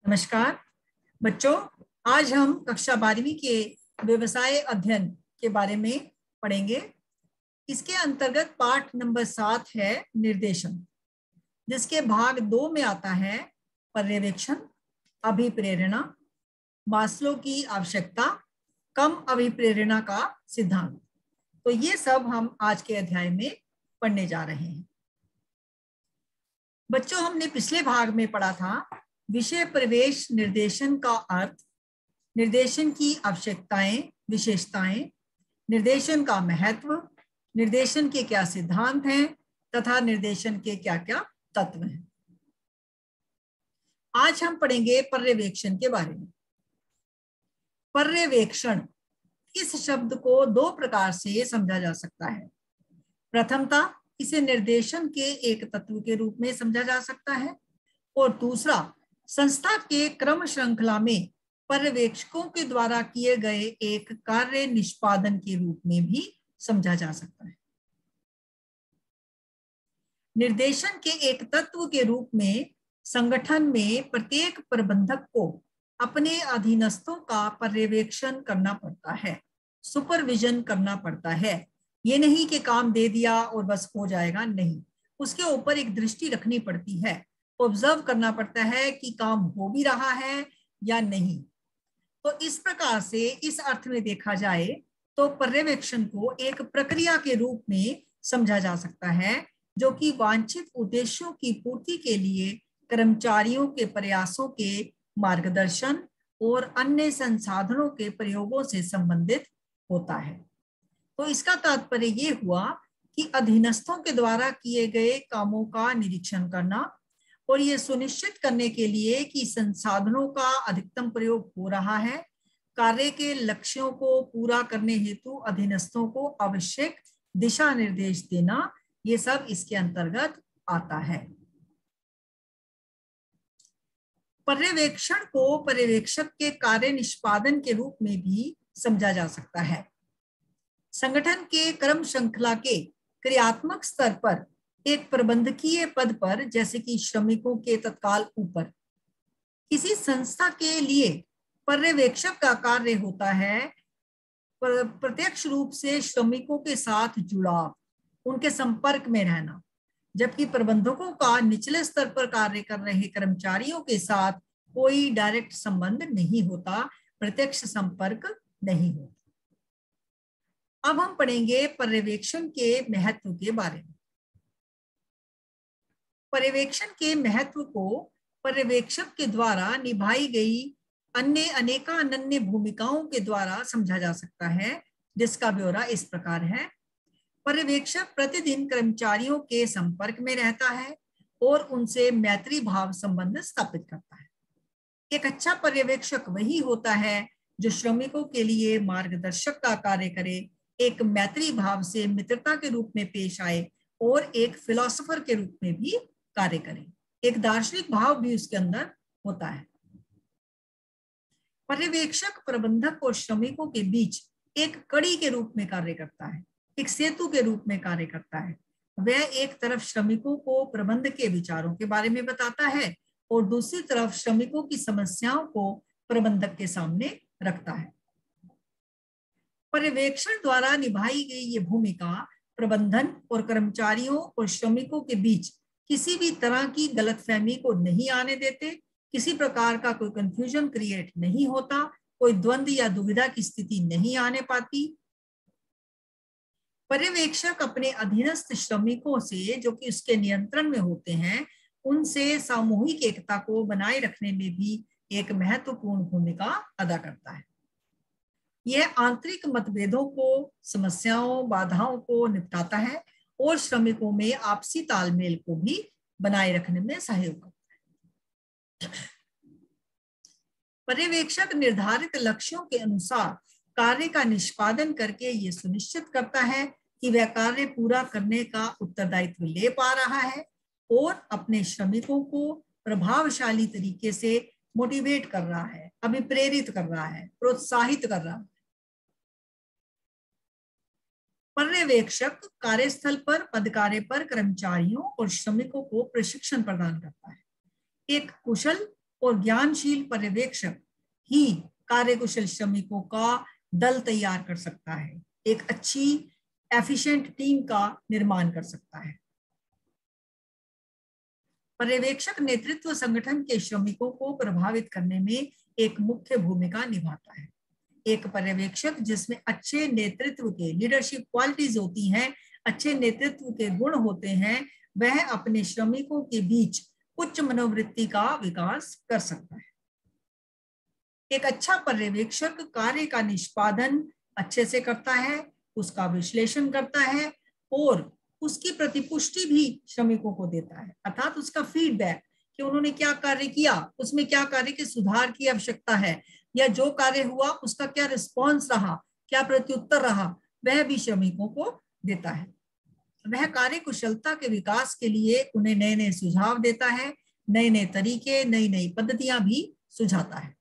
नमस्कार बच्चों, आज हम कक्षा 12वीं के व्यवसाय अध्ययन के बारे में पढ़ेंगे। इसके अंतर्गत पाठ नंबर 7 है निर्देशन, जिसके भाग 2 में आता है पर्यवेक्षण, अभिप्रेरणा, मास्लो की आवश्यकता, कम अभिप्रेरणा का सिद्धांत। तो ये सब हम आज के अध्याय में पढ़ने जा रहे हैं। बच्चों, हमने पिछले भाग में पढ़ा था विषय प्रवेश निर्देशन का अर्थ, निर्देशन की आवश्यकताएं, विशेषताएं, निर्देशन का महत्व, निर्देशन के क्या सिद्धांत हैं तथा निर्देशन के क्या क्या तत्व हैं। आज हम पढ़ेंगे पर्यवेक्षण के बारे में। पर्यवेक्षण इस शब्द को दो प्रकार से समझा जा सकता है। प्रथमतः इसे निर्देशन के एक तत्व के रूप में समझा जा सकता है, और दूसरा संस्था के क्रम श्रृंखला में पर्यवेक्षकों के द्वारा किए गए एक कार्य निष्पादन के रूप में भी समझा जा सकता है। निर्देशन के एक तत्व के रूप में संगठन में प्रत्येक प्रबंधक को अपने अधीनस्थों का पर्यवेक्षण करना पड़ता है, सुपरविजन करना पड़ता है। ये नहीं कि काम दे दिया और बस हो जाएगा, नहीं, उसके ऊपर एक दृष्टि रखनी पड़ती है, ऑब्जर्व करना पड़ता है कि काम हो भी रहा है या नहीं। तो इस प्रकार से इस अर्थ में देखा जाए तो पर्यवेक्षण को एक प्रक्रिया के रूप में समझा जा सकता है, जो कि वांछित उद्देश्यों की पूर्ति के लिए कर्मचारियों के प्रयासों के मार्गदर्शन और अन्य संसाधनों के प्रयोगों से संबंधित होता है। तो इसका तात्पर्य ये हुआ कि अधीनस्थों के द्वारा किए गए कामों का निरीक्षण करना और ये सुनिश्चित करने के लिए कि संसाधनों का अधिकतम प्रयोग हो रहा है, कार्य के लक्ष्यों को पूरा करने हेतु अधीनस्थों को आवश्यक दिशा निर्देश देना, ये सब इसके अंतर्गत आता है। पर्यवेक्षण को पर्यवेक्षक के कार्य निष्पादन के रूप में भी समझा जा सकता है। संगठन के क्रम श्रृंखला के क्रियात्मक स्तर पर एक प्रबंधकीय पद पर, जैसे कि श्रमिकों के तत्काल ऊपर, किसी संस्था के लिए पर्यवेक्षक का कार्य होता है प्रत्यक्ष रूप से श्रमिकों के साथ जुड़ाव, उनके संपर्क में रहना, जबकि प्रबंधकों का निचले स्तर पर कार्य कर रहे कर्मचारियों के साथ कोई डायरेक्ट संबंध नहीं होता, प्रत्यक्ष संपर्क नहीं होता। अब हम पढ़ेंगे पर्यवेक्षण के महत्व के बारे में। पर्यवेक्षण के महत्व को पर्यवेक्षक के द्वारा निभाई गई अन्य अनेकानन्य भूमिकाओं के द्वारा समझा जा सकता है, जिसका ब्यौरा इस प्रकार है। पर्यवेक्षक प्रतिदिन कर्मचारियों के संपर्क में रहता है और उनसे मैत्री भाव संबंध स्थापित करता है। एक अच्छा पर्यवेक्षक वही होता है जो श्रमिकों के लिए मार्गदर्शक का कार्य करे, एक मैत्री भाव से मित्रता के रूप में पेश आए और एक फिलोसोफर के रूप में भी कार्य करे। एक दार्शनिक भाव भी उसके अंदर होता है। पर्यवेक्षक प्रबंधक और श्रमिकों के बीच एक कड़ी के रूप में कार्य करता है, एक सेतु के रूप में कार्य करता है। वह एक तरफ श्रमिकों को प्रबंध के विचारों के बारे में बताता है और दूसरी तरफ श्रमिकों की समस्याओं को प्रबंधक के सामने रखता है। पर्यवेक्षण द्वारा निभाई गई ये भूमिका प्रबंधन और कर्मचारियों और श्रमिकों के बीच किसी भी तरह की गलतफहमी को नहीं आने देते, किसी प्रकार का कोई कंफ्यूजन क्रिएट नहीं होता, कोई द्वंद्व या दुविधा की स्थिति नहीं आने पाती। पर्यवेक्षक अपने अधीनस्थ श्रमिकों से, जो कि उसके नियंत्रण में होते हैं, उनसे सामूहिक एकता को बनाए रखने में भी एक महत्वपूर्ण भूमिका अदा करता है। यह आंतरिक मतभेदों को, समस्याओं, बाधाओं को निपटाता है और श्रमिकों में आपसी तालमेल को भी बनाए रखने में सहयोग करता है। पर्यवेक्षक निर्धारित लक्ष्यों के अनुसार कार्य का निष्पादन करके ये सुनिश्चित करता है कि वह कार्य पूरा करने का उत्तरदायित्व ले पा रहा है और अपने श्रमिकों को प्रभावशाली तरीके से मोटिवेट कर रहा है, अभिप्रेरित कर रहा है, प्रोत्साहित कर रहा है। पर्यवेक्षक कार्यस्थल पर, पद कार्य पर कर्मचारियों और श्रमिकों को प्रशिक्षण प्रदान करता है। एक कुशल और ज्ञानशील पर्यवेक्षक ही कार्यकुशल श्रमिकों का दल तैयार कर सकता है, एक अच्छी एफिशिएंट टीम का निर्माण कर सकता है। पर्यवेक्षक नेतृत्व संगठन के श्रमिकों को प्रभावित करने में एक मुख्य भूमिका निभाता है। एक पर्यवेक्षक जिसमें अच्छे नेतृत्व के लीडरशिप क्वालिटीज होती हैं, अच्छे नेतृत्व के गुण होते हैं, वह अपने श्रमिकों के बीच उच्च मनोवृत्ति का विकास कर सकता है। एक अच्छा पर्यवेक्षक कार्य का निष्पादन अच्छे से करता है, उसका विश्लेषण करता है और उसकी प्रतिपुष्टि भी श्रमिकों को देता है, अर्थात उसका फीडबैक कि उन्होंने क्या कार्य किया, उसमें क्या कार्य के सुधार की आवश्यकता है, या जो कार्य हुआ उसका क्या रिस्पॉन्स रहा, क्या प्रत्युत्तर रहा, वह भी श्रमिकों को देता है। वह कार्य कुशलता के विकास के लिए उन्हें नए नए सुझाव देता है, नए नए तरीके, नई नई पद्धतियां भी सुझाता है।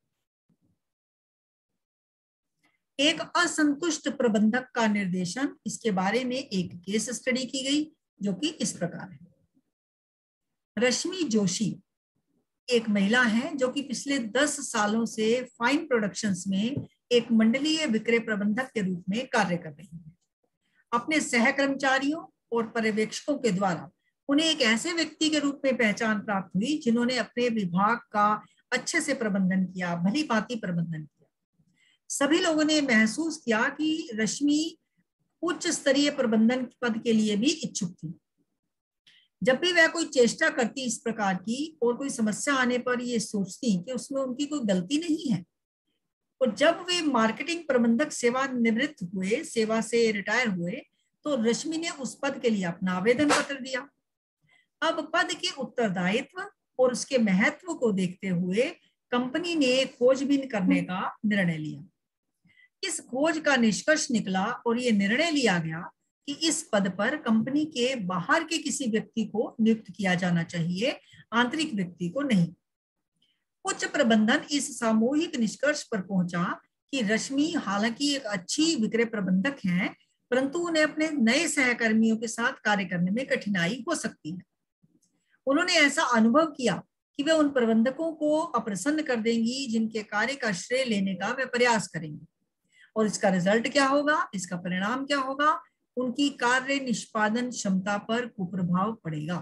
एक असंतुष्ट प्रबंधक का निर्देशन, इसके बारे में एक केस स्टडी की गई जो कि इस प्रकार है। रश्मि जोशी एक महिला है जो कि पिछले 10 सालों से फाइन प्रोडक्शंस में एक मंडलीय विक्रय प्रबंधक के रूप में कार्य कर रही है। अपने सहकर्मचारियों और पर्यवेक्षकों के द्वारा उन्हें एक ऐसे व्यक्ति के रूप में पहचान प्राप्त हुई जिन्होंने अपने विभाग का अच्छे से प्रबंधन किया, भली भांति प्रबंधन किया। सभी लोगों ने महसूस किया कि रश्मि उच्च स्तरीय प्रबंधन पद के लिए भी इच्छुक थी। जब भी वह कोई चेष्टा करती इस प्रकार की और कोई समस्या आने पर ये सोचती कि उसमें उनकी कोई गलती नहीं है, और जब वे मार्केटिंग प्रबंधक सेवानिवृत्त हुए, सेवा से रिटायर हुए, तो रश्मि ने उस पद के लिए अपना आवेदन पत्र दिया। अब पद के उत्तरदायित्व और उसके महत्व को देखते हुए कंपनी ने खोजबीन करने का निर्णय लिया। इस खोज का निष्कर्ष निकला और ये निर्णय लिया गया कि इस पद पर कंपनी के बाहर के किसी व्यक्ति को नियुक्त किया जाना चाहिए, आंतरिक व्यक्ति को नहीं। उच्च प्रबंधन इस सामूहिक निष्कर्ष पर पहुंचा कि रश्मि हालांकि एक अच्छी विक्रय प्रबंधक हैं, परंतु उन्हें अपने नए सहकर्मियों के साथ कार्य करने में कठिनाई हो सकती है। उन्होंने ऐसा अनुभव किया कि वे उन प्रबंधकों को अप्रसन्न कर देंगी जिनके कार्य का श्रेय लेने का वे प्रयास करेंगे, और इसका रिजल्ट क्या होगा, इसका परिणाम क्या होगा, उनकी कार्य निष्पादन क्षमता पर कुप्रभाव पड़ेगा।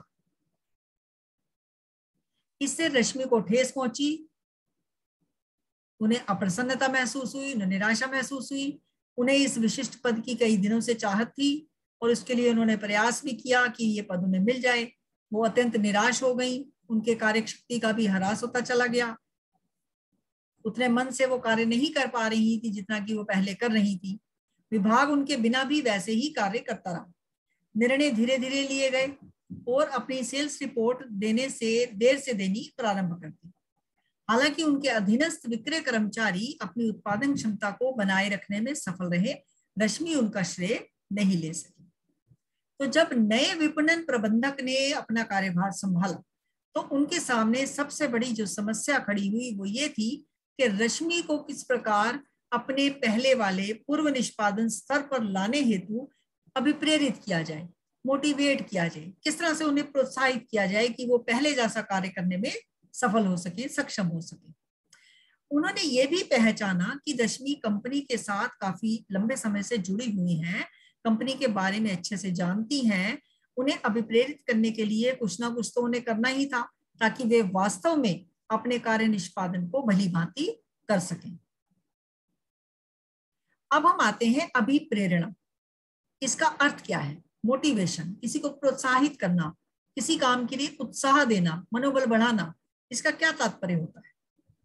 इससे रश्मि को ठेस पहुंची, उन्हें अप्रसन्नता महसूस हुई, उन्हें निराशा महसूस हुई। उन्हें इस विशिष्ट पद की कई दिनों से चाहत थी और इसके लिए उन्होंने प्रयास भी किया कि ये पद उन्हें मिल जाए। वो अत्यंत निराश हो गई, उनके कार्यशक्ति का भी ह्रास होता चला गया। उतने मन से वो कार्य नहीं कर पा रही थी जितना कि वो पहले कर रही थी। विभाग उनके बिना भी वैसे ही कार्य करता रहा। निर्णय धीरे धीरे लिए गए और अपनी सेल्स रिपोर्ट देने से देर से देनी प्रारंभ कर दी। हालांकि उनके अधीनस्थ विक्रय कर्मचारी अपनी उत्पादन क्षमता को बनाए रखने में सफल रहे, रश्मि उनका श्रेय नहीं ले सकी। तो जब नए विपणन प्रबंधक ने अपना कार्यभार संभाला तो उनके सामने सबसे बड़ी जो समस्या खड़ी हुई वो ये थी कि रश्मि को किस प्रकार अपने पहले वाले पूर्व निष्पादन स्तर पर लाने हेतु अभिप्रेरित किया जाए, मोटिवेट किया जाए, किस तरह से उन्हें प्रोत्साहित किया जाए कि वो पहले जैसा कार्य करने में सफल हो सके, सक्षम हो सके। उन्होंने ये भी पहचाना कि रश्मि कंपनी के साथ काफी लंबे समय से जुड़ी हुई हैं, कंपनी के बारे में अच्छे से जानती हैं। उन्हें अभिप्रेरित करने के लिए कुछ ना कुछ तो उन्हें करना ही था ताकि वे वास्तव में अपने कार्य निष्पादन को भली भांति कर सकें। अब हम आते हैं अभिप्रेरणा। इसका अर्थ क्या है? मोटिवेशन, किसी को प्रोत्साहित करना, किसी काम के लिए उत्साह देना, मनोबल बढ़ाना, इसका क्या तात्पर्य होता है?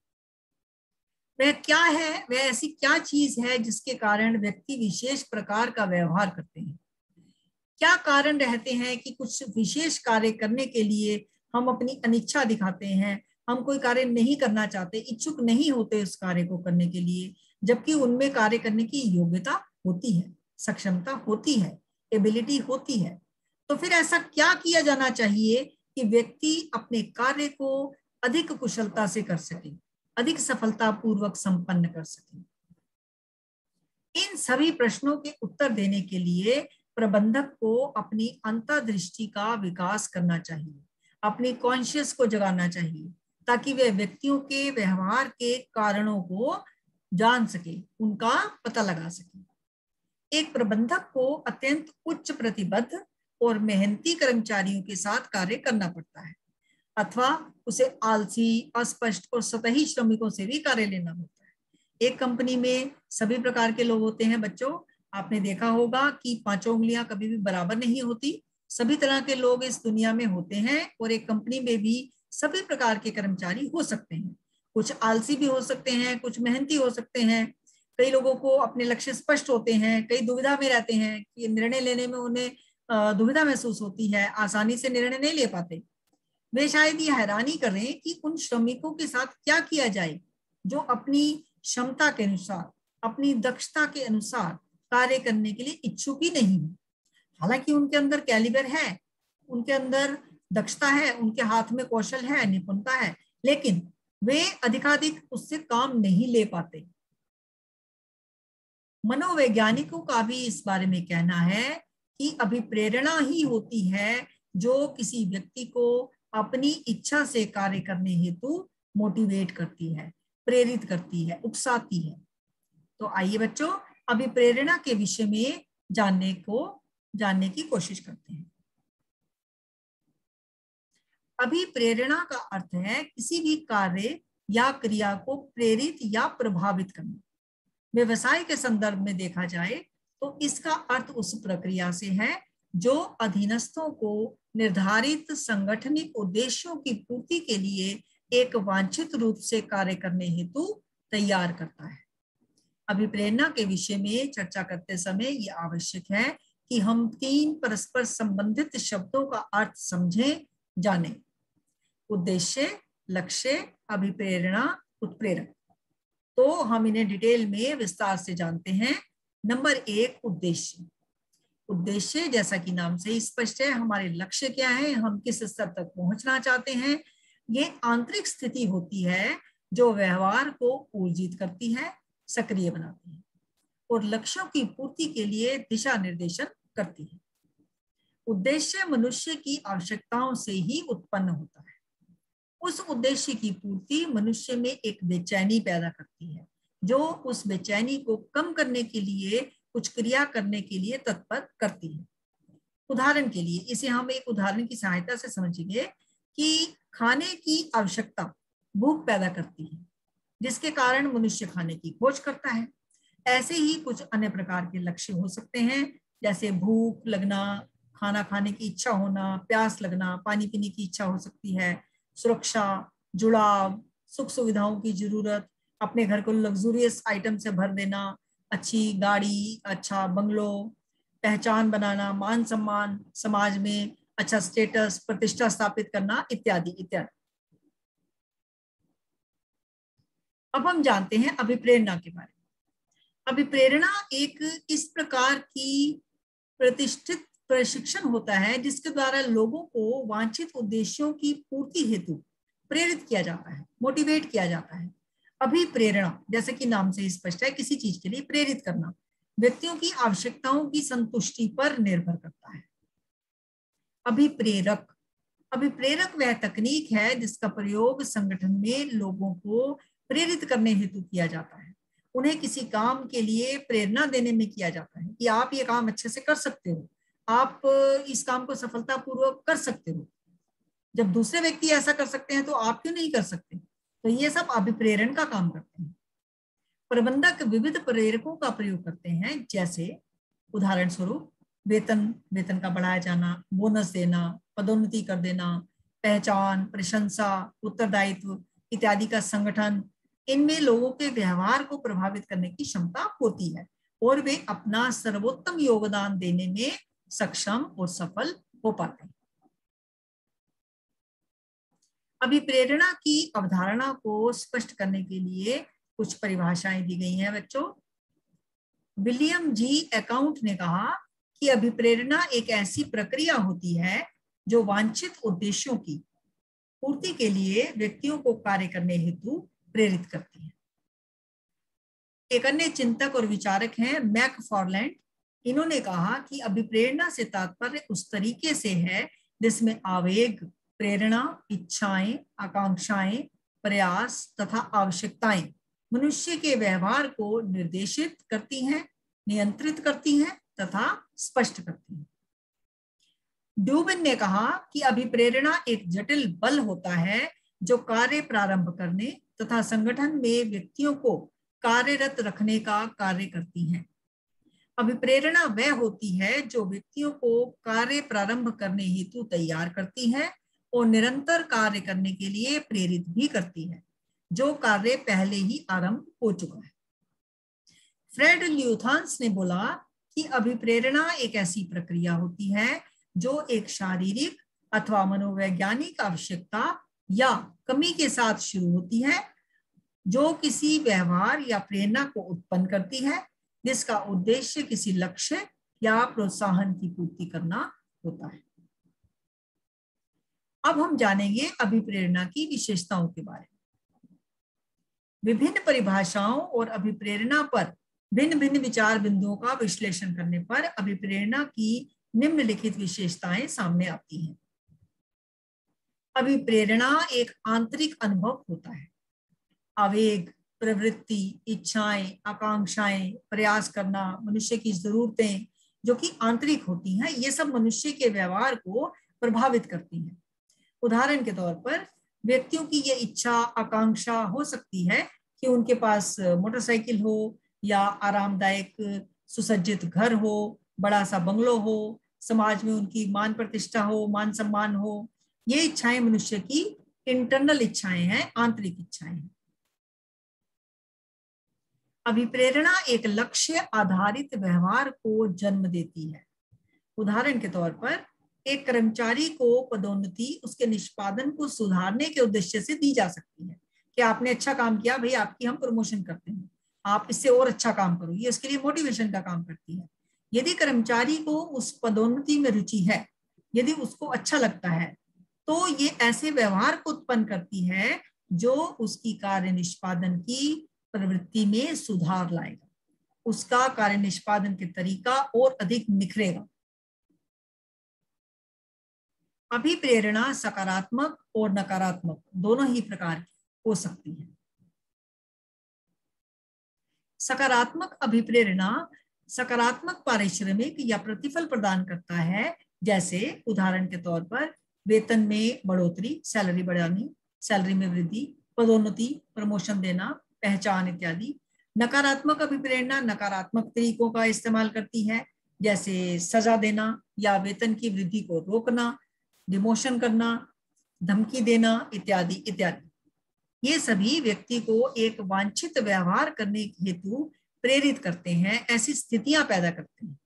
वह क्या है, वह ऐसी क्या चीज है जिसके कारण व्यक्ति विशेष प्रकार का व्यवहार करते हैं? क्या कारण रहते हैं कि कुछ विशेष कार्य करने के लिए हम अपनी अनिच्छा दिखाते हैं, हम कोई कार्य नहीं करना चाहते, इच्छुक नहीं होते उस कार्य को करने के लिए, जबकि उनमें कार्य करने की योग्यता होती है, सक्षमता होती है, एबिलिटी होती है। तो फिर ऐसा क्या किया जाना चाहिए कि व्यक्ति अपने कार्य को अधिक कुशलता से कर सके, अधिक सफलतापूर्वक संपन्न कर सके? इन सभी प्रश्नों के उत्तर देने के लिए प्रबंधक को अपनी अंतर्दृष्टि का विकास करना चाहिए, अपनी कॉन्शियस को जगाना चाहिए, ताकि वे व्यक्तियों के व्यवहार के कारणों को जान सके, उनका पता लगा सके। एक प्रबंधक को अत्यंत उच्च प्रतिबद्ध और मेहनती कर्मचारियों के साथ कार्य करना पड़ता है, अथवा उसे आलसी, अस्पष्ट और सतही श्रमिकों से भी कार्य लेना होता है। एक कंपनी में सभी प्रकार के लोग होते हैं बच्चों। आपने देखा होगा कि पांचों उंगलियां कभी भी बराबर नहीं होती। सभी तरह के लोग इस दुनिया में होते हैं और एक कंपनी में भी सभी प्रकार के कर्मचारी हो सकते हैं। कुछ आलसी भी हो सकते हैं, कुछ मेहनती हो सकते हैं। कई लोगों को अपने लक्ष्य स्पष्ट होते हैं, कई दुविधा में रहते हैं कि निर्णय लेने में उन्हें दुविधा महसूस होती है, आसानी से निर्णय नहीं ले पाते। वे शायद ये हैरानी करें कि उन श्रमिकों के साथ क्या किया जाए जो अपनी क्षमता के अनुसार, अपनी दक्षता के अनुसार कार्य करने के लिए इच्छुक ही नहीं है। हालांकि उनके अंदर कैलिबर है, उनके अंदर दक्षता है, उनके हाथ में कौशल है, निपुणता है, लेकिन वे अधिकाधिक उससे काम नहीं ले पाते। मनोवैज्ञानिकों का भी इस बारे में कहना है कि अभिप्रेरणा ही होती है जो किसी व्यक्ति को अपनी इच्छा से कार्य करने हेतु मोटिवेट करती है, प्रेरित करती है, उकसाती है। तो आइए बच्चों, अभिप्रेरणा के विषय में जानने की कोशिश करते हैं। अभिप्रेरणा का अर्थ है किसी भी कार्य या क्रिया को प्रेरित या प्रभावित करना। व्यवसाय के संदर्भ में देखा जाए तो इसका अर्थ उस प्रक्रिया से है जो अधीनस्थों को निर्धारित सांगठनिक उद्देश्यों की पूर्ति के लिए एक वांछित रूप से कार्य करने हेतु तैयार करता है। अभिप्रेरणा के विषय में चर्चा करते समय ये आवश्यक है कि हम 3 परस्पर संबंधित शब्दों का अर्थ समझें, जानें। उद्देश्य, लक्ष्य, अभिप्रेरणा, उत्प्रेरक। तो हम इन्हें डिटेल में विस्तार से जानते हैं। नंबर 1, उद्देश्य। उद्देश्य जैसा कि नाम से ही स्पष्ट है, हमारे लक्ष्य क्या है, हम किस स्तर तक पहुंचना चाहते हैं। ये आंतरिक स्थिति होती है जो व्यवहार को ऊर्जित करती है, सक्रिय बनाती है और लक्ष्यों की पूर्ति के लिए दिशा निर्देशन करती है। उद्देश्य मनुष्य की आवश्यकताओं से ही उत्पन्न होता है। उस उद्देश्य की पूर्ति मनुष्य में एक बेचैनी पैदा करती है जो उस बेचैनी को कम करने के लिए कुछ क्रिया करने के लिए तत्पर करती है। उदाहरण के लिए इसे हम एक उदाहरण की सहायता से समझेंगे कि खाने की आवश्यकता भूख पैदा करती है जिसके कारण मनुष्य खाने की खोज करता है। ऐसे ही कुछ अन्य प्रकार के लक्ष्य हो सकते हैं, जैसे भूख लगना, खाना खाने की इच्छा होना, प्यास लगना, पानी पीने की इच्छा हो सकती है, सुरक्षा, जुड़ाव, सुख सुविधाओं की जरूरत, अपने घर को लग्जूरियस आइटम से भर देना, अच्छी गाड़ी, अच्छा बंगलो, पहचान बनाना, मान सम्मान, समाज में अच्छा स्टेटस, प्रतिष्ठा स्थापित करना, इत्यादि इत्यादि। अब हम जानते हैं अभिप्रेरणा के बारे में। अभिप्रेरणा एक इस प्रकार की प्रतिष्ठित प्रशिक्षण होता है जिसके द्वारा लोगों को वांछित उद्देश्यों की पूर्ति हेतु प्रेरित किया जाता है, मोटिवेट किया जाता है। अभिप्रेरणा जैसे कि नाम से स्पष्ट है, किसी चीज के लिए प्रेरित करना व्यक्तियों की आवश्यकताओं की संतुष्टि पर निर्भर करता है। अभिप्रेरक, अभिप्रेरक वह तकनीक है जिसका प्रयोग संगठन में लोगों को प्रेरित करने हेतु किया जाता है। उन्हें किसी काम के लिए प्रेरणा देने में किया जाता है कि आप ये काम अच्छे से कर सकते हो, आप इस काम को सफलतापूर्वक कर सकते हो। जब दूसरे व्यक्ति ऐसा कर सकते हैं तो आप क्यों नहीं कर सकते? तो ये सब अभिप्रेरण का काम करते हैं। प्रबंधक विविध प्रेरकों का प्रयोग करते हैं, जैसे उदाहरण स्वरूप वेतन का बढ़ाया जाना, बोनस देना, पदोन्नति कर देना, पहचान, प्रशंसा, उत्तरदायित्व इत्यादि का संगठन। इनमें लोगों के व्यवहार को प्रभावित करने की क्षमता होती है और वे अपना सर्वोत्तम योगदान देने में सक्षम और सफल हो पाते हैं। अभिप्रेरणा की अवधारणा को स्पष्ट करने के लिए कुछ परिभाषाएं दी गई हैं बच्चों। विलियम जी अकाउंट ने कहा कि अभिप्रेरणा एक ऐसी प्रक्रिया होती है जो वांछित उद्देश्यों की पूर्ति के लिए व्यक्तियों को कार्य करने हेतु प्रेरित करती है। एक अन्य चिंतक और विचारक हैं मैकफार्लैंड। इन्होंने कहा कि अभिप्रेरणा से तात्पर्य उस तरीके से है जिसमें आवेग, प्रेरणा, इच्छाएं, आकांक्षाएं, प्रयास तथा आवश्यकताएं मनुष्य के व्यवहार को निर्देशित करती हैं, नियंत्रित करती हैं तथा स्पष्ट करती हैं। ड्यूबिन ने कहा कि अभिप्रेरणा एक जटिल बल होता है जो कार्य प्रारंभ करने तथा संगठन में व्यक्तियों को कार्यरत रखने का कार्य करती है। अभिप्रेरणा वह होती है जो व्यक्तियों को कार्य प्रारंभ करने हेतु तैयार करती है और निरंतर कार्य करने के लिए प्रेरित भी करती है, जो कार्य पहले ही आरंभ हो चुका है। फ्रेड ल्यूथान्स ने बोला कि अभिप्रेरणा एक ऐसी प्रक्रिया होती है जो एक शारीरिक अथवा मनोवैज्ञानिक आवश्यकता या कमी के साथ शुरू होती है, जो किसी व्यवहार या प्रेरणा को उत्पन्न करती है जिसका उद्देश्य किसी लक्ष्य या प्रोत्साहन की पूर्ति करना होता है। अब हम जानेंगे अभिप्रेरणा की विशेषताओं के बारे में। विभिन्न परिभाषाओं और अभिप्रेरणा पर भिन्न भिन्न विचार बिंदुओं का विश्लेषण करने पर अभिप्रेरणा की निम्नलिखित विशेषताएं सामने आती हैं। अभिप्रेरणा एक आंतरिक अनुभव होता है। आवेग, प्रवृत्ति, इच्छाएं, आकांक्षाएं, प्रयास करना, मनुष्य की जरूरतें जो कि आंतरिक होती हैं, ये सब मनुष्य के व्यवहार को प्रभावित करती हैं। उदाहरण के तौर पर व्यक्तियों की ये इच्छा, आकांक्षा हो सकती है कि उनके पास मोटरसाइकिल हो या आरामदायक सुसज्जित घर हो, बड़ा सा बंगलो हो, समाज में उनकी मान प्रतिष्ठा हो, मान सम्मान हो। ये इच्छाएं मनुष्य की इंटरनल इच्छाएं हैं, आंतरिक इच्छाएं हैं। अभिप्रेरणा एक लक्ष्य आधारित व्यवहार को जन्म देती है। उदाहरण के तौर पर एक कर्मचारी को पदोन्नति उसके निष्पादन को सुधारने के उद्देश्य से दी जा सकती है कि आपने अच्छा काम किया भाई, आपकी हम प्रमोशन करते हैं, आप इससे और अच्छा काम करो। ये उसके लिए मोटिवेशन का काम करती है। यदि कर्मचारी को उस पदोन्नति में रुचि है, यदि उसको अच्छा लगता है, तो ये ऐसे व्यवहार को उत्पन्न करती है जो उसकी कार्य निष्पादन की प्रवृत्ति में सुधार लाएगा, उसका कार्य निष्पादन के तरीका और अधिक निखरेगा। अभिप्रेरणा सकारात्मक और नकारात्मक दोनों ही प्रकार की हो सकती है। सकारात्मक अभिप्रेरणा सकारात्मक पारिश्रमिक या प्रतिफल प्रदान करता है, जैसे उदाहरण के तौर पर वेतन में बढ़ोतरी, सैलरी बढ़ानी, सैलरी में वृद्धि, पदोन्नति, प्रमोशन देना, पहचान इत्यादि। नकारात्मक अभिप्रेरणा नकारात्मक तरीकों का इस्तेमाल करती है, जैसे सजा देना या वेतन की वृद्धि को रोकना, डिमोशन करना, धमकी देना इत्यादि इत्यादि। ये सभी व्यक्ति को एक वांछित व्यवहार करने हेतु प्रेरित करते हैं, ऐसी स्थितियां पैदा करते हैं।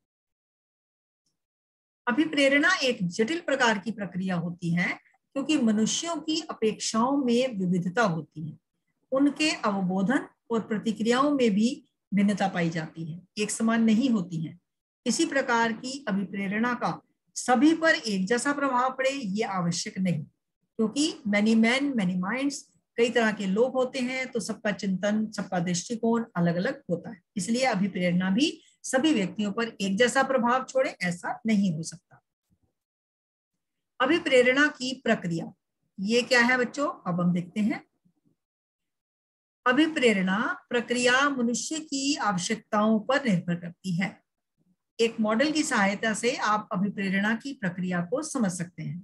अभिप्रेरणा एक जटिल प्रकार की प्रक्रिया होती है क्योंकि मनुष्यों की अपेक्षाओं में विविधता होती है, उनके अवबोधन और प्रतिक्रियाओं में भी भिन्नता पाई जाती है, एक समान नहीं होती है। इसी प्रकार की अभिप्रेरणा का सभी पर एक जैसा प्रभाव पड़े ये आवश्यक नहीं, क्योंकि मैनी मैन मैनी माइंड्स, कई तरह के लोग होते हैं, तो सबका चिंतन, सबका दृष्टिकोण अलग अलग होता है। इसलिए अभिप्रेरणा भी सभी व्यक्तियों पर एक जैसा प्रभाव छोड़े ऐसा नहीं हो सकता। अभिप्रेरणा की प्रक्रिया ये क्या है बच्चों, अब हम देखते हैं। अभिप्रेरणा प्रक्रिया मनुष्य की आवश्यकताओं पर निर्भर करती है। एक मॉडल की सहायता से आप अभिप्रेरणा की प्रक्रिया को समझ सकते हैं।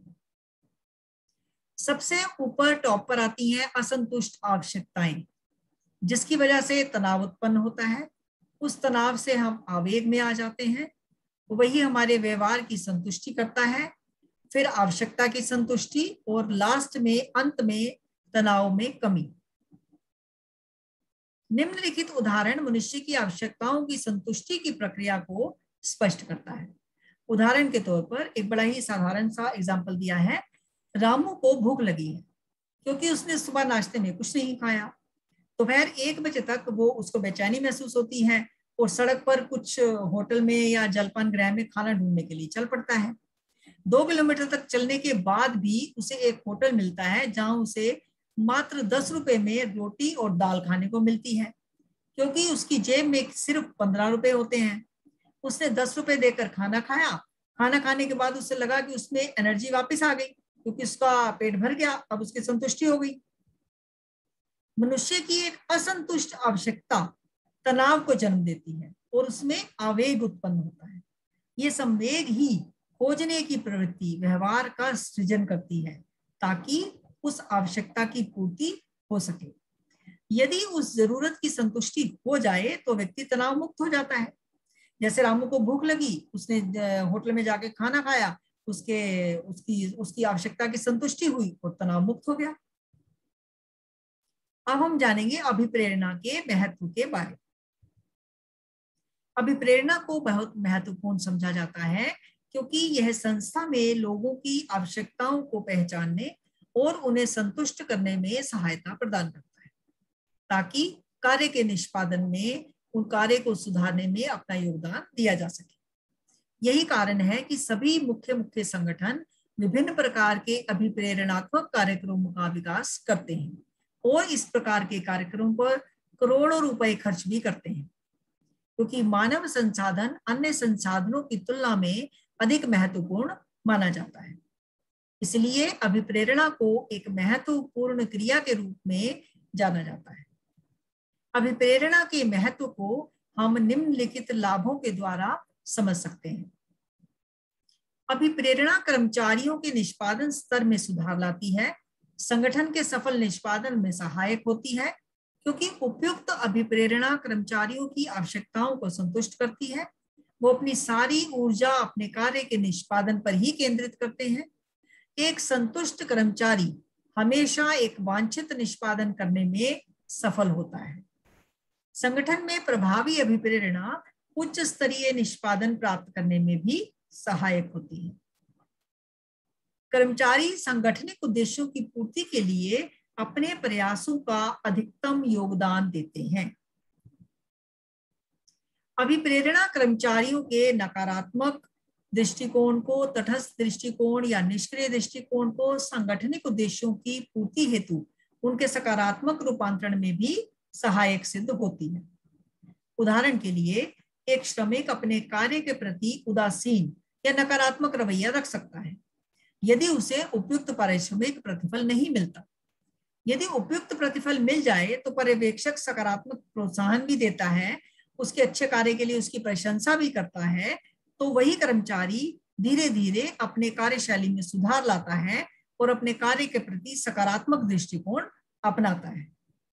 सबसे ऊपर टॉप पर आती हैं असंतुष्ट आवश्यकताएं, जिसकी वजह से तनाव उत्पन्न होता है। उस तनाव से हम आवेग में आ जाते हैं, वही हमारे व्यवहार की संतुष्टि करता है, फिर आवश्यकता की संतुष्टि और लास्ट में अंत में तनाव में कमी। निम्नलिखित उदाहरण मनुष्य की आवश्यकताओं की संतुष्टि की प्रक्रिया को स्पष्ट करता है। उदाहरण के तौर पर एक बड़ा ही साधारण सा एग्जाम्पल दिया है। रामू को भूख लगी है क्योंकि उसने सुबह नाश्ते में कुछ नहीं खाया। दोपहर 1 बजे तक वो उसको बेचैनी महसूस होती है और सड़क पर कुछ होटल में या जलपान गृह में खाना ढूंढने के लिए चल पड़ता है। 2 किलोमीटर तक चलने के बाद भी उसे एक होटल मिलता है जहां उसे मात्र 10 रुपए में रोटी और दाल खाने को मिलती है, क्योंकि उसकी जेब में सिर्फ 15 रुपए होते हैं। उसने 10 रुपए देकर खाना खाया। खाना खाने के बाद उसे लगा कि उसमें एनर्जी वापस आ गई, क्योंकि उसका पेट भर गया, अब उसकी संतुष्टि हो गई। मनुष्य की एक असंतुष्ट आवश्यकता तनाव को जन्म देती है और उसमें आवेग उत्पन्न होता है। ये संवेग ही खोजने की प्रवृत्ति व्यवहार का सृजन करती है ताकि उस आवश्यकता की पूर्ति हो सके। यदि उस जरूरत की संतुष्टि हो जाए तो व्यक्ति तनाव मुक्त हो जाता है। जैसे रामू को भूख लगी, उसने होटल में जाके खाना खाया, उसके उसकी उसकी आवश्यकता की संतुष्टि हुई और तनाव मुक्त हो गया। अब हम जानेंगे अभिप्रेरणा के महत्व के बारे में। अभिप्रेरणा को बहुत महत्वपूर्ण समझा जाता है क्योंकि यह संस्था में लोगों की आवश्यकताओं को पहचानने और उन्हें संतुष्ट करने में सहायता प्रदान करता है ताकि कार्य के निष्पादन में उन कार्य को सुधारने में अपना योगदान दिया जा सके। यही कारण है कि सभी मुख्य मुख्य संगठन विभिन्न प्रकार के अभिप्रेरणात्मक कार्यक्रमों का विकास करते हैं और इस प्रकार के कार्यक्रमों पर करोड़ों रुपए खर्च भी करते हैं क्योंकि मानव संसाधन अन्य संसाधनों की तुलना में अधिक महत्वपूर्ण माना जाता है। इसलिए अभिप्रेरणा को एक महत्वपूर्ण क्रिया के रूप में जाना जाता है। अभिप्रेरणा के महत्व को हम निम्नलिखित लाभों के द्वारा समझ सकते हैं। अभिप्रेरणा कर्मचारियों के निष्पादन स्तर में सुधार लाती है, संगठन के सफल निष्पादन में सहायक होती है क्योंकि उपयुक्त अभिप्रेरणा कर्मचारियों की आवश्यकताओं को संतुष्ट करती है। वो अपनी सारी ऊर्जा अपने कार्य के निष्पादन पर ही केंद्रित करते हैं। एक संतुष्ट कर्मचारी हमेशा एक वांछित निष्पादन करने में सफल होता है। संगठन में प्रभावी अभिप्रेरणा उच्च स्तरीय निष्पादन प्राप्त करने में भी सहायक होती है। कर्मचारी सांगठनिक उद्देश्यों की पूर्ति के लिए अपने प्रयासों का अधिकतम योगदान देते हैं। अभिप्रेरणा कर्मचारियों के नकारात्मक दृष्टिकोण को, तटस्थ दृष्टिकोण या निष्क्रिय दृष्टिकोण को सांगठनिक उद्देश्यों की पूर्ति हेतु उनके सकारात्मक रूपांतरण में भी सहायक सिद्ध होती है। उदाहरण के लिए, एक श्रमिक अपने कार्य के प्रति उदासीन या नकारात्मक रवैया रख सकता है यदि उसे उपयुक्त पारिश्रमिक प्रतिफल नहीं मिलता। यदि उपयुक्त प्रतिफल मिल जाए तो पर्यवेक्षक सकारात्मक प्रोत्साहन भी देता है, उसके अच्छे कार्य के लिए उसकी प्रशंसा भी करता है, तो वही कर्मचारी धीरे धीरे अपने कार्यशैली में सुधार लाता है और अपने कार्य के प्रति सकारात्मक दृष्टिकोण अपनाता है।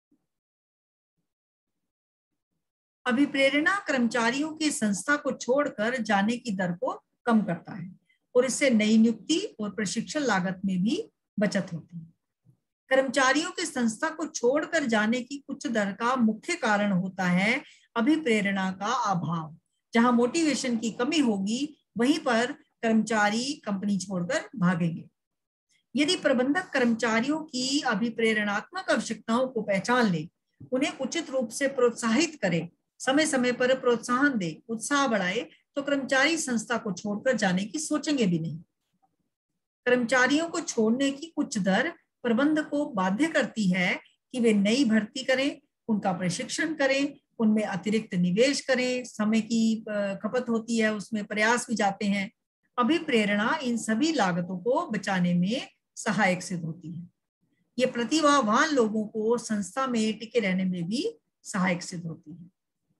अभिप्रेरणा कर्मचारियों की संस्था को छोड़कर जाने की दर को कम करता है और इससे नई नियुक्ति और प्रशिक्षण लागत में भी बचत होती है। कर्मचारियों की संस्था को छोड़कर जाने की उच्च दर का मुख्य कारण होता है अभिप्रेरणा का अभाव। जहां मोटिवेशन की कमी होगी वहीं पर कर्मचारी कंपनी छोड़कर भागेंगे। यदि प्रबंधक कर्मचारियों की अभिप्रेरणात्मक आवश्यकताओं को पहचान ले, उन्हें उचित रूप से प्रोत्साहित करे, समय समय पर प्रोत्साहन दे, उत्साह बढ़ाए, तो कर्मचारी संस्था को छोड़कर जाने की सोचेंगे भी नहीं। कर्मचारियों को छोड़ने की उच्च दर प्रबंधक को बाध्य करती है कि वे नई भर्ती करें, उनका प्रशिक्षण करें, उनमें अतिरिक्त निवेश करें, समय की खपत होती है, उसमें प्रयास भी जाते हैं। अभिप्रेरणा इन सभी लागतों को बचाने में सहायक सिद्ध होती है। ये प्रतिभावान लोगों को संस्था में टिके रहने में भी सहायक सिद्ध होती है।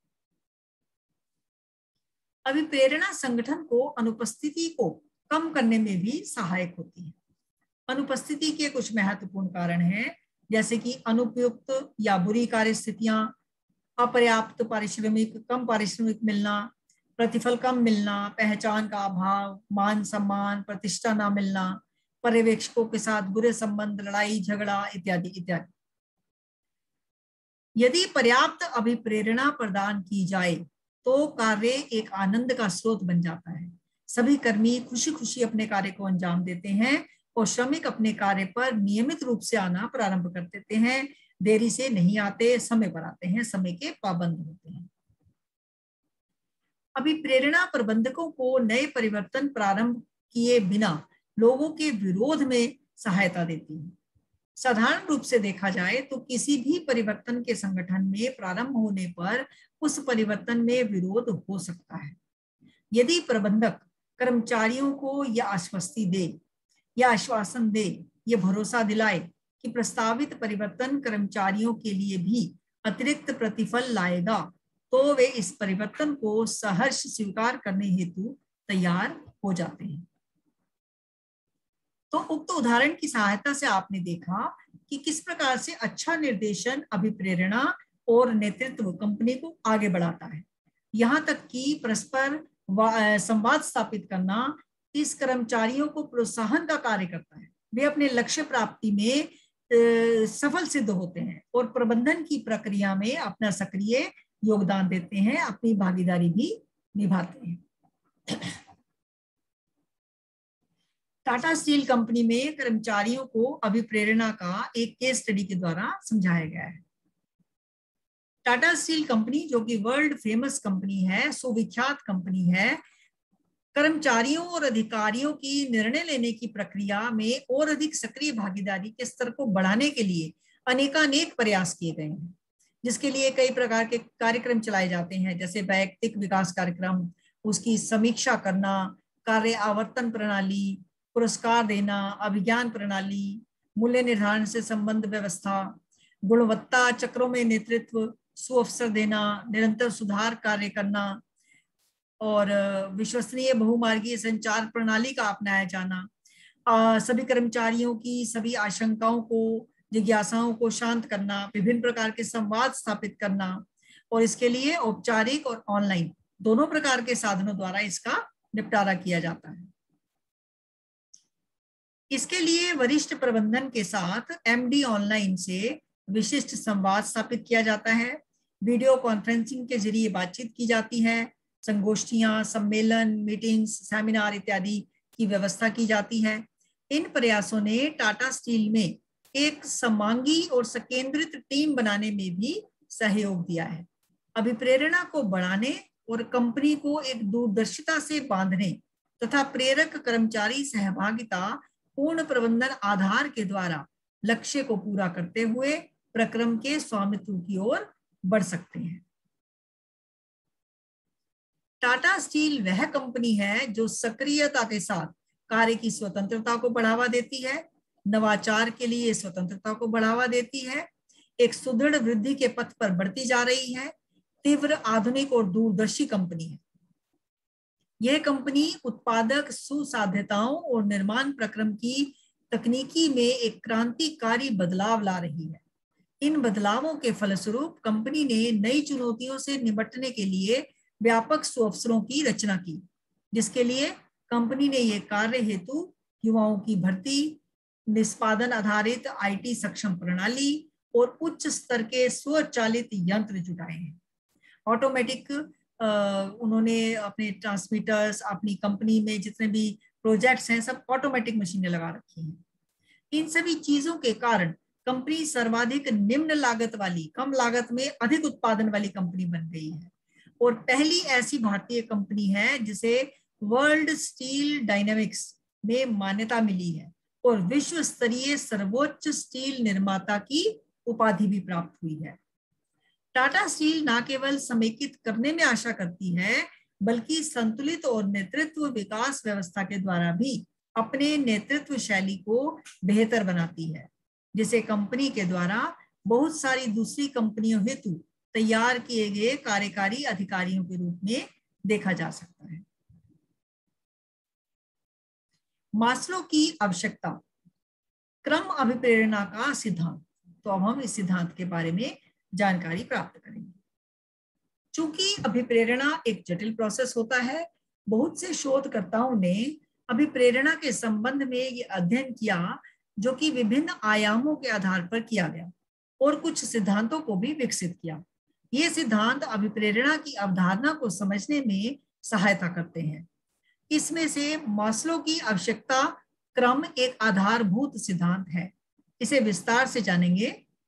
अभिप्रेरणा संगठन को अनुपस्थिति को कम करने में भी सहायक होती है। अनुपस्थिति के कुछ महत्वपूर्ण कारण हैं, जैसे कि अनुपयुक्त या बुरी कार्य स्थितियां, अपर्याप्त पारिश्रमिक, कम पारिश्रमिक मिलना, प्रतिफल कम मिलना, पहचान का अभाव, मान सम्मान प्रतिष्ठा ना मिलना, पर्यवेक्षकों के साथ बुरे संबंध, लड़ाई झगड़ा इत्यादि इत्यादि। यदि पर्याप्त अभिप्रेरणा प्रदान की जाए तो कार्य एक आनंद का स्रोत बन जाता है। सभी कर्मी खुशी खुशी अपने कार्य को अंजाम देते हैं और श्रमिक अपने कार्य पर नियमित रूप से आना प्रारंभ कर देते हैं। देरी से नहीं आते, समय पर आते हैं, समय के पाबंद होते हैं। अभिप्रेरणा प्रबंधकों को नए परिवर्तन प्रारंभ किए बिना लोगों के विरोध में सहायता देती है। साधारण रूप से देखा जाए तो किसी भी परिवर्तन के संगठन में प्रारंभ होने पर उस परिवर्तन में विरोध हो सकता है। यदि प्रबंधक कर्मचारियों को यह आश्वस्ति दे या आश्वासन दे, ये भरोसा दिलाए कि प्रस्तावित परिवर्तन कर्मचारियों के लिए भी अतिरिक्त प्रतिफल लाएगा, तो वे इस परिवर्तन को सहर्ष स्वीकार करने हेतु तैयार हो जाते हैं। तो उक्त उदाहरण की सहायता से आपने देखा कि किस प्रकार से अच्छा निर्देशन, अभिप्रेरणा और नेतृत्व कंपनी को आगे बढ़ाता है। यहाँ तक कि परस्पर संवाद स्थापित करना इस कर्मचारियों को प्रोत्साहन का कार्य करता है। वे अपने लक्ष्य प्राप्ति में सफल सिद्ध होते हैं और प्रबंधन की प्रक्रिया में अपना सक्रिय योगदान देते हैं, अपनी भागीदारी भी निभाते हैं। टाटा स्टील कंपनी में कर्मचारियों को अभिप्रेरणा का एक केस स्टडी के द्वारा समझाया गया है। टाटा स्टील कंपनी, जो कि वर्ल्ड फेमस कंपनी है, सुविख्यात कंपनी है, कर्मचारियों और अधिकारियों की निर्णय लेने की प्रक्रिया में और अधिक सक्रिय भागीदारी के स्तर को बढ़ाने के लिए अनेकानेक प्रयास किए गए हैं, जिसके लिए कई प्रकार के कार्यक्रम चलाए जाते हैं, जैसे वैयक्तिक विकास कार्यक्रम, उसकी समीक्षा करना, कार्य आवर्तन प्रणाली, पुरस्कार देना, अभिज्ञान प्रणाली, मूल्य निर्धारण से संबंध व्यवस्था, गुणवत्ता चक्रों में नेतृत्व, सुअवसर देना, निरंतर सुधार कार्य करना और विश्वसनीय बहुमार्गीय संचार प्रणाली का अपनाया जाना, सभी कर्मचारियों की सभी आशंकाओं को, जिज्ञासाओं को शांत करना, विभिन्न प्रकार के संवाद स्थापित करना, और इसके लिए औपचारिक और ऑनलाइन दोनों प्रकार के साधनों द्वारा इसका निपटारा किया जाता है। इसके लिए वरिष्ठ प्रबंधन के साथ एमडी ऑनलाइन से विशिष्ट संवाद स्थापित किया जाता है, वीडियो कॉन्फ्रेंसिंग के जरिए बातचीत की जाती है, संगोष्ठियां, सम्मेलन, मीटिंग्स, सेमिनार इत्यादि की व्यवस्था की जाती है। इन प्रयासों ने टाटा स्टील में एक समांगी और संकेंद्रित टीम बनाने में भी सहयोग दिया है। अभिप्रेरणा को बढ़ाने और कंपनी को एक दूरदर्शिता से बांधने तथा प्रेरक कर्मचारी सहभागिता पूर्ण प्रबंधन आधार के द्वारा लक्ष्य को पूरा करते हुए प्रक्रम के स्वामित्व की ओर बढ़ सकते हैं। टाटा स्टील वह कंपनी है जो सक्रियता के साथ कार्य की स्वतंत्रता को बढ़ावा देती है, नवाचार के लिए स्वतंत्रता को बढ़ावा देती है, एक सुदृढ़ वृद्धि के पथ पर बढ़ती जा रही है, तीव्र, आधुनिक और दूरदर्शी कंपनी है। यह कंपनी उत्पादक सुसाध्यताओं और निर्माण प्रक्रम की तकनीकी में एक क्रांतिकारी बदलाव ला रही है। इन बदलावों के फलस्वरूप कंपनी ने नई चुनौतियों से निपटने के लिए व्यापक सुअवसरों की रचना की, जिसके लिए कंपनी ने ये कार्य हेतु युवाओं की भर्ती, निष्पादन आधारित आईटी सक्षम प्रणाली और उच्च स्तर के स्वचालित यंत्र जुटाए हैं। ऑटोमेटिक उन्होंने अपने ट्रांसमीटर्स, अपनी कंपनी में जितने भी प्रोजेक्ट्स हैं, सब ऑटोमेटिक मशीनें लगा रखी हैं। इन सभी चीजों के कारण कंपनी सर्वाधिक निम्न लागत वाली, कम लागत में अधिक उत्पादन वाली कंपनी बन गई है और पहली ऐसी भारतीय कंपनी है जिसे वर्ल्ड स्टील डायनामिक्स में मान्यता मिली है और विश्व स्तरीय सर्वोच्च स्टील निर्माता की उपाधि भी प्राप्त हुई है। टाटा स्टील न केवल समेकित करने में आशा करती है, बल्कि संतुलित और नेतृत्व विकास व्यवस्था के द्वारा भी अपने नेतृत्व शैली को बेहतर बनाती है, जिसे कंपनी के द्वारा बहुत सारी दूसरी कंपनियों हेतु तैयार किए गए कार्यकारी अधिकारियों के रूप में देखा जा सकता है। मास्लो की आवश्यकता, क्रम अभिप्रेरणा का सिद्धांत। तो अब हम इस सिद्धांत के बारे में जानकारी प्राप्त करेंगे। चूंकि अभिप्रेरणा एक जटिल प्रोसेस होता है, बहुत से शोधकर्ताओं ने अभिप्रेरणा के संबंध में ये अध्ययन किया, जो कि विभिन्न आयामों के आधार पर किया गया और कुछ सिद्धांतों को भी विकसित किया। ये सिद्धांत अभिप्रेरणा की अवधारणा को समझने में सहायता करते हैं। इसमें से मास्लो की आवश्यकता क्रम एक आधारभूत सिद्धांत है। इसे विस्तार से जानेंगे।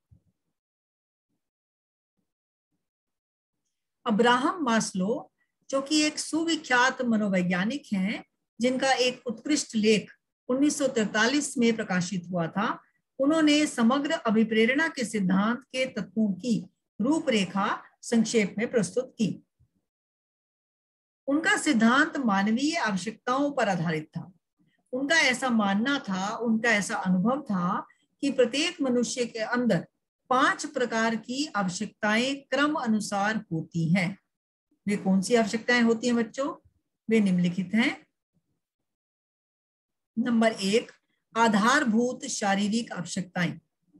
अब्राहम मास्लो, जो कि एक सुविख्यात मनोवैज्ञानिक हैं, जिनका एक उत्कृष्ट लेख 1943 में प्रकाशित हुआ था, उन्होंने समग्र अभिप्रेरणा के सिद्धांत के तत्वों की रूपरेखा संक्षेप में प्रस्तुत की। उनका सिद्धांत मानवीय आवश्यकताओं पर आधारित था उनका ऐसा मानना था, उनका ऐसा अनुभव था कि प्रत्येक मनुष्य के अंदर 5 प्रकार की आवश्यकताएं क्रम अनुसार होती हैं। वे कौन सी आवश्यकताएं होती हैं बच्चों? वे निम्नलिखित हैं। नंबर 1, आधारभूत शारीरिक आवश्यकताएं।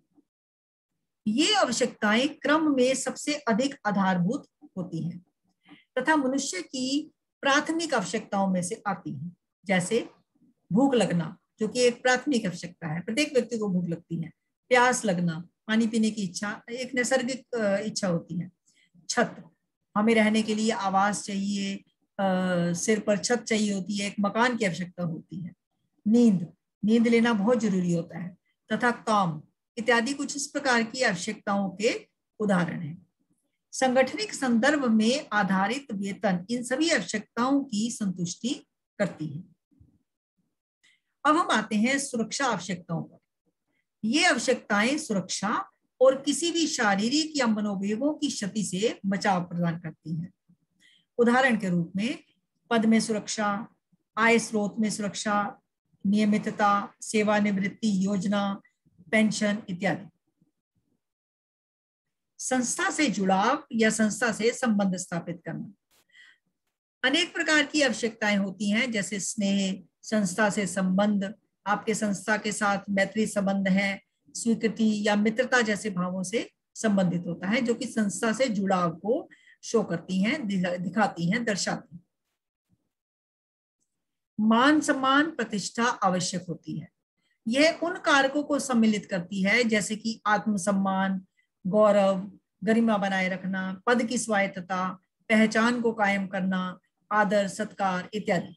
ये आवश्यकताएं क्रम में सबसे अधिक आधारभूत होती हैं तथा मनुष्य की प्राथमिक आवश्यकताओं में से आती हैं। जैसे भूख लगना, जो कि एक प्राथमिक आवश्यकता है, प्रत्येक व्यक्ति को भूख लगती है। प्यास लगना, पानी पीने की इच्छा एक नैसर्गिक इच्छा होती है। छत, हमें रहने के लिए आवास चाहिए, सिर पर छत चाहिए होती है, एक मकान की आवश्यकता होती है। नींद लेना बहुत जरूरी होता है, तथा काम इत्यादि कुछ इस प्रकार की आवश्यकताओं के उदाहरण हैं। संगठनिक संदर्भ में आधारित वेतन इन सभी आवश्यकताओं की संतुष्टि करती है। अब हम आते हैं सुरक्षा आवश्यकताओं पर। ये आवश्यकताएं सुरक्षा और किसी भी शारीरिक या मनोवेगों की क्षति से बचाव प्रदान करती हैं। उदाहरण के रूप में पद में सुरक्षा, आय स्रोत में सुरक्षा, नियमितता, सेवानिवृत्ति योजना, पेंशन इत्यादि। संस्था से जुड़ाव या संस्था से संबंध स्थापित करना। अनेक प्रकार की आवश्यकताएं होती हैं, जैसे स्नेह, संस्था से संबंध, आपके संस्था के साथ मैत्री संबंध है, स्वीकृति या मित्रता जैसे भावों से संबंधित होता है, जो कि संस्था से जुड़ाव को शो करती हैं, दिखाती हैं, दर्शाती हैं। मान सम्मान प्रतिष्ठा आवश्यक होती है। यह उन कारकों को सम्मिलित करती है, जैसे कि आत्मसम्मान, गौरव, गरिमा बनाए रखना, पद की स्वायत्तता, पहचान को कायम करना, आदर सत्कार इत्यादि।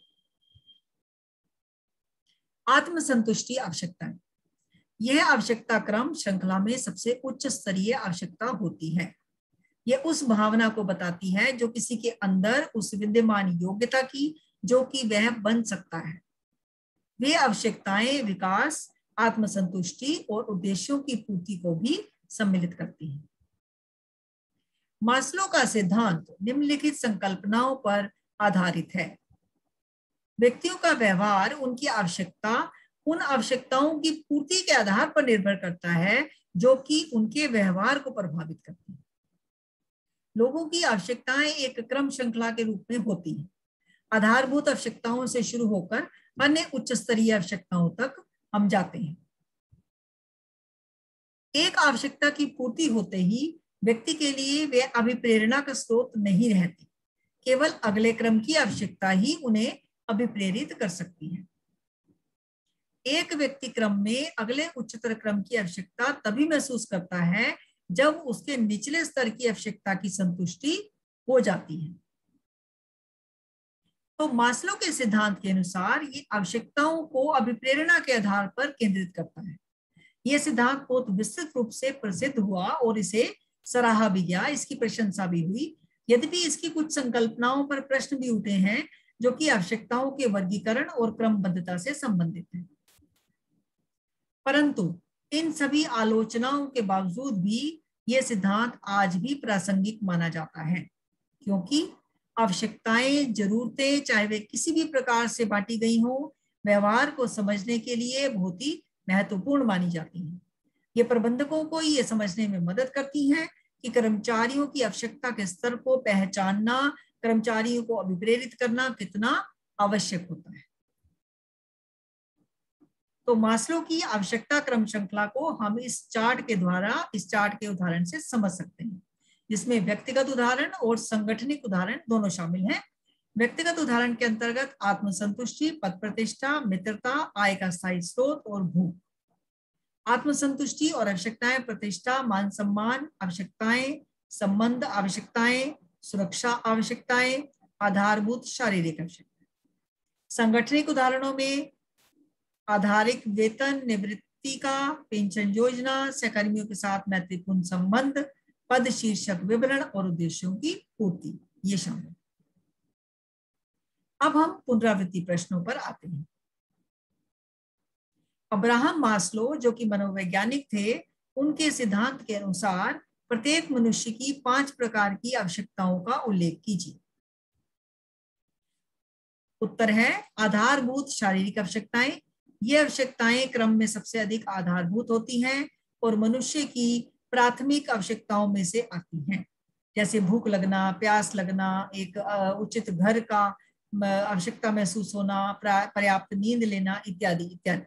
आत्मसंतुष्टि आवश्यकता, यह आवश्यकता क्रम श्रृंखला में सबसे उच्च स्तरीय आवश्यकता होती है। यह उस भावना को बताती है जो किसी के अंदर उस विद्यमान योग्यता की जो कि वह बन सकता है। वे आवश्यकताएं विकास, आत्मसंतुष्टि और उद्देश्यों की पूर्ति को भी सम्मिलित करती हैं। मास्लो का सिद्धांत निम्नलिखित संकल्पनाओं पर आधारित है। व्यक्तियों का व्यवहार उनकी आवश्यकता उन आवश्यकताओं की पूर्ति के आधार पर निर्भर करता है जो कि उनके व्यवहार को प्रभावित करती है। लोगों की आवश्यकताएं एक क्रम श्रृंखला के रूप में होती हैं, आधारभूत आवश्यकताओं से शुरू होकर अन्य उच्च स्तरीय आवश्यकताओं तक हम जाते हैं। एक आवश्यकता की पूर्ति होते ही व्यक्ति के लिए वे अभिप्रेरणा का स्रोत नहीं रहती, केवल अगले क्रम की आवश्यकता ही उन्हें अभिप्रेरित कर सकती है। एक व्यक्ति क्रम में अगले उच्चतर क्रम की आवश्यकता तभी महसूस करता है जब उसके निचले स्तर की आवश्यकता की संतुष्टि हो जाती है। तो मास्लो के सिद्धांत के अनुसार ये आवश्यकताओं को अभिप्रेरणा के आधार पर केंद्रित करता है। यह सिद्धांत बहुत विस्तृत रूप से प्रसिद्ध हुआ और इसे सराहा भी गया, इसकी प्रशंसा भी हुई। यद्यपि इसकी कुछ संकल्पनाओं पर प्रश्न भी उठे हैं जो कि आवश्यकताओं के वर्गीकरण और क्रमबद्धता से संबंधित हैं। परंतु इन सभी आलोचनाओं के बावजूद भी यह सिद्धांत आज भी प्रासंगिक माना जाता है, क्योंकि आवश्यकताएं, जरूरतें चाहे वे किसी भी प्रकार से बांटी गई हो, व्यवहार को समझने के लिए बहुत ही महत्वपूर्ण मानी जाती हैं। ये प्रबंधकों को ये समझने में मदद करती हैं कि कर्मचारियों की आवश्यकता के स्तर को पहचानना, कर्मचारियों को अभिप्रेरित करना कितना आवश्यक होता है। तो मास्लो की आवश्यकता क्रम श्रृंखला को हम इस चार्ट के द्वारा, इस चार्ट के उदाहरण से समझ सकते हैं, जिसमें व्यक्तिगत उदाहरण और संगठनिक उदाहरण दोनों शामिल हैं। व्यक्तिगत उदाहरण के अंतर्गत आत्मसंतुष्टि, पद प्रतिष्ठा, मित्रता, आय का स्थायी स्रोत और भूख। आत्मसंतुष्टि और आवश्यकताएं, प्रतिष्ठा, मान सम्मान आवश्यकताएं, संबंध आवश्यकताएं, सुरक्षा आवश्यकताएं, आधारभूत शारीरिक आवश्यकताएं। संगठनिक उदाहरणों में आधारिक वेतन, निवृत्ति का, पेंशन योजना, सहकर्मियों के साथ मैत्रीपूर्ण संबंध, पद शीर्षक विवरण और उद्देश्यों की पूर्ति, ये शामिल। अब हम पुनरावृत्ति प्रश्नों पर आते हैं। अब्राहम मास्लो, जो कि मनोवैज्ञानिक थे, उनके सिद्धांत के अनुसार प्रत्येक मनुष्य की 5 प्रकार की आवश्यकताओं का उल्लेख कीजिए। उत्तर है आधारभूत शारीरिक आवश्यकताएं, ये आवश्यकताएं क्रम में सबसे अधिक आधारभूत होती हैं और मनुष्य की प्राथमिक आवश्यकताओं में से आती हैं, जैसे भूख लगना, प्यास लगना, एक उचित घर का आवश्यकता महसूस होना, पर्याप्त नींद लेना इत्यादि इत्यादि।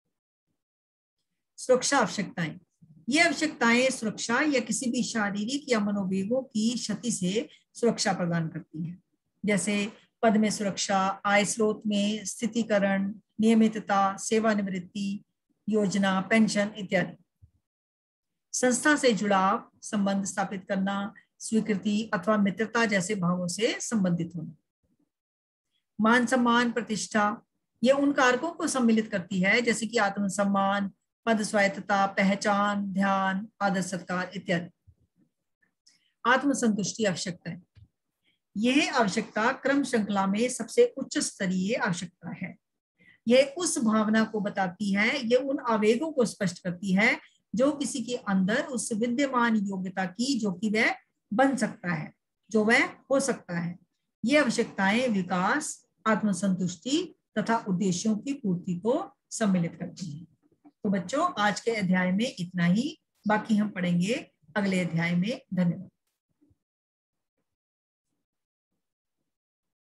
सुरक्षा आवश्यकताएं, ये आवश्यकताएं सुरक्षा या किसी भी शारीरिक या मनोवेगों की क्षति से सुरक्षा प्रदान करती हैं, जैसे पद में सुरक्षा, आय स्रोत में स्थितीकरण, नियमितता, सेवानिवृत्ति योजना, पेंशन इत्यादि। संस्था से जुड़ाव, संबंध स्थापित करना, स्वीकृति अथवा मित्रता जैसे भावों से संबंधित होना। मान सम्मान, प्रतिष्ठा, ये उन कारकों को सम्मिलित करती है जैसे कि आत्मसम्मान, पद स्वायत्तता, पहचान, ध्यान, आदर सत्कार इत्यादि। आत्मसंतुष्टि आवश्यकता है, यह आवश्यकता क्रम श्रृंखला में सबसे उच्च स्तरीय आवश्यकता है। यह उस भावना को बताती है, यह उन आवेगों को स्पष्ट करती है जो किसी के अंदर उस विद्यमान योग्यता की जो कि वह बन सकता है, जो वह हो सकता है। ये आवश्यकताएं विकास, आत्मसंतुष्टि तथा उद्देश्यों की पूर्ति को सम्मिलित करती हैं। तो बच्चों, आज के अध्याय में इतना ही, बाकी हम पढ़ेंगे अगले अध्याय में। धन्यवाद।